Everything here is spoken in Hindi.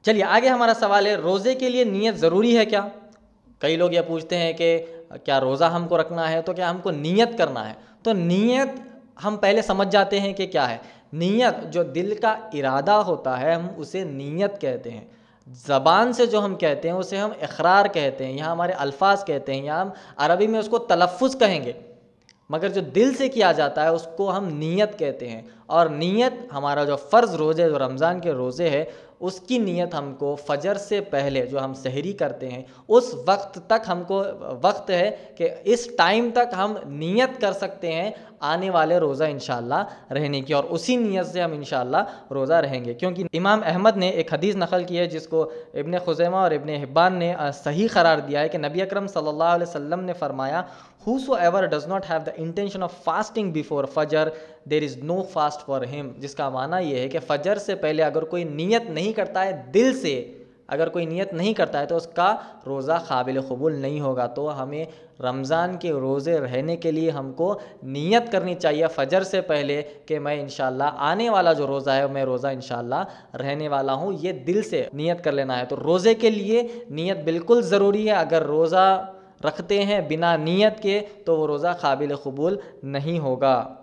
चलिए आगे हमारा सवाल है, रोज़े के लिए नीयत ज़रूरी है क्या? कई लोग ये पूछते हैं कि क्या रोज़ा हमको रखना है तो क्या हमको नीयत करना है? तो नीयत हम पहले समझ जाते हैं कि क्या है। नीयत जो दिल का इरादा होता है हम उसे नीयत कहते हैं। ज़बान से जो हम कहते हैं उसे हम इक़रार कहते हैं, यहाँ हमारे अल्फाज कहते हैं, यहाँ हम अरबी में उसको तलफ़्फ़ुज़ कहेंगे, मगर जो दिल से किया जाता है उसको हम नीयत कहते हैं। और नीयत हमारा जो फ़र्ज़ रोज़े, जो रमज़ान के रोज़े है, उसकी नीयत हमको फ़जर से पहले जो हम सहरी करते हैं उस वक्त तक हमको वक्त है कि इस टाइम तक हम नीयत कर सकते हैं आने वाले रोज़ा इंशाअल्लाह रहने की, और उसी नीयत से हम इंशाअल्लाह रोज़ा रहेंगे। क्योंकि इमाम अहमद ने एक हदीस नकल की है जिसको इब्न खुज़ैमा और इब्न हिब्बान ने सही करार दिया है कि नबी अकरम सल्लल्लाहु अलैहि वसल्लम ने फरमाया, Whosoever does not have the intention of fasting before फजर there is no fast for him। जिसका माना ये है कि फ़जर से पहले अगर कोई नियत नहीं करता है, दिल से अगर कोई नियत नहीं करता है तो उसका रोज़ा काबिल क़बूल नहीं होगा। तो हमें रमज़ान के रोज़े रहने के लिए हमको नियत करनी चाहिए फ़जर से पहले कि मैं इंशाअल्लाह आने वाला जो रोज़ा है मैं रोज़ा इंशाअल्लाह रहने वाला हूँ, ये दिल से नियत कर लेना है। तो रोज़े के लिए नियत बिल्कुल ज़रूरी है। अगर रोज़ा रखते हैं बिना नियत के तो वो रोज़ा काबिल क़बूल नहीं होगा।